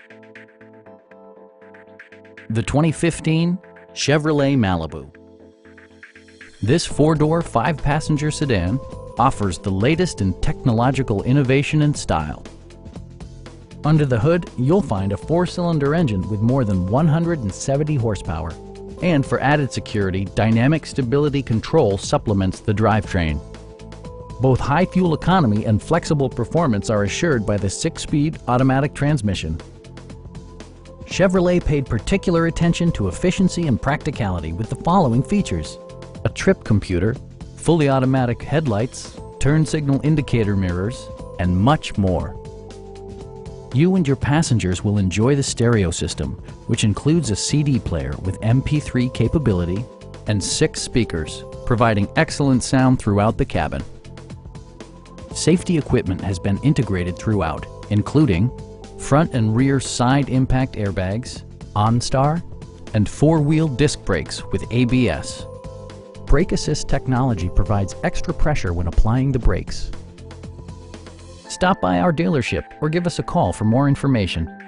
The 2015 Chevrolet Malibu. This four-door, five-passenger sedan offers the latest in technological innovation and style. Under the hood, you'll find a four-cylinder engine with more than 170 horsepower. And for added security, dynamic stability control supplements the drivetrain. Both high fuel economy and flexible performance are assured by the 6-speed automatic transmission. Chevrolet paid particular attention to efficiency and practicality with the following features: a trip computer, fully automatic headlights, turn signal indicator mirrors, and much more. You and your passengers will enjoy the stereo system, which includes a CD player with MP3 capability and 6 speakers, providing excellent sound throughout the cabin. Safety equipment has been integrated throughout, including front and rear side impact airbags, OnStar, and 4-wheel disc brakes with ABS. Brake Assist technology provides extra pressure when applying the brakes. Stop by our dealership or give us a call for more information.